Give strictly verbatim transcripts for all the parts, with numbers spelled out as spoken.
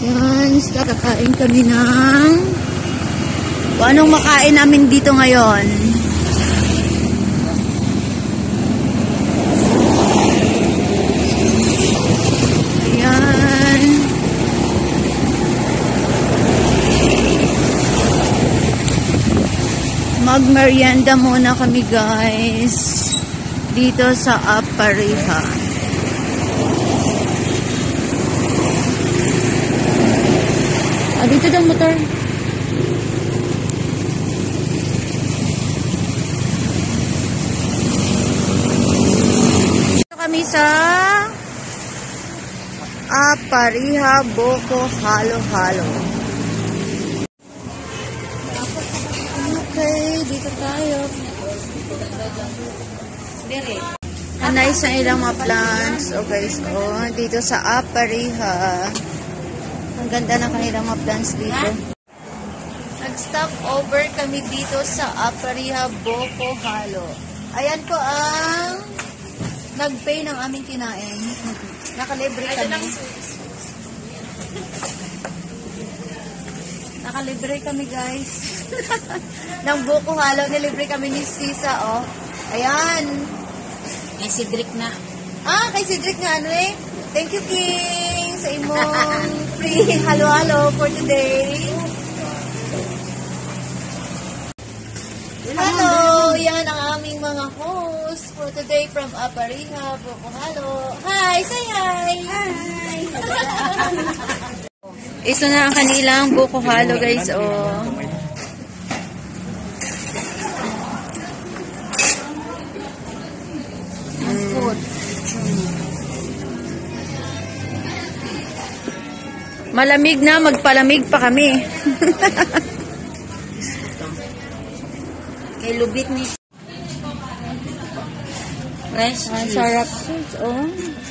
Yan, kakain kami ng kung anong makain namin dito ngayon. Ayan. Magmerienda muna kami guys dito sa Apariha. Ah, dito daw motor. Dito kami sa Apariha Boko Halo Halo. Okay, dito tayo. Ang nice na ilang mga plants. Okay, so dito sa Apariha. Ang ganda ng kanilang mga plants dito. Nag-stop over kami dito sa Apariha Boko Halo. Ayan po ang nag-pay ng aming kinain. Nakalibre kami. Nakalibre kami guys. Ng Boko Halo. Nilibre kami ni Sisa, oh. Ayan. Kay Sidrick na. Ah, kay Sidrick na ano eh. Thank you, King, sa imong free halo-halo for today. Hello! Yan ang aming mga host for today from Apariha, Boko Halo. Hi! Say hi! Hi! Ito na ang kanilang Boko Halo, guys. Oh. Malamig na, magpalamig pa kami. Kay lubit ni fresh. Ang sarap. Oh.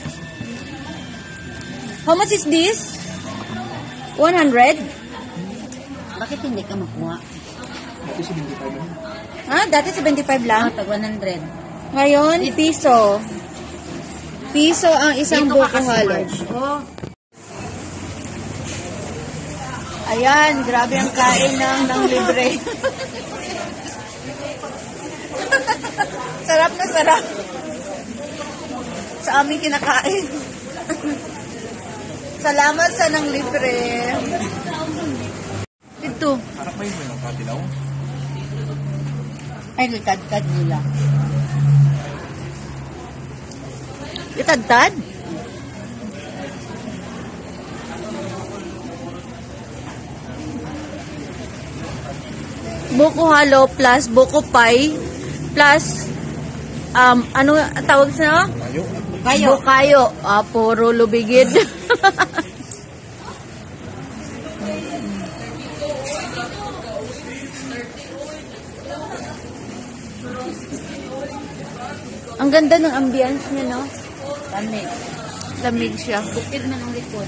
How much is this? one hundred? Bakit hindi ka makuha? Ah, dati seventy-five lang? Ah, tag one hundred. Ngayon, piso. Piso ang isang Boko Halo. Oh. Ayan, grabe ang kain ng, ng libre. Sarap na sarap. Sa aming kinakain. Salamat sa nang libre. Ito. Harap mo yung katilaw? Ay, litad-tad nila. Itad-tad? Boko Halo plus Boko Pie plus um ano tawag sa Kayo. Kayo. Bukayo. Ah, puro lubigid. Ang ganda ng ambience niya, no? Lamig. Lamig siya. Bukid na ng likod.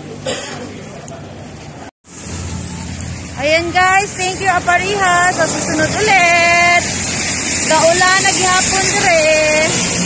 Ayan guys, thank you Apariha. Sa susunod ulit. Kaulan, naghihapon dire.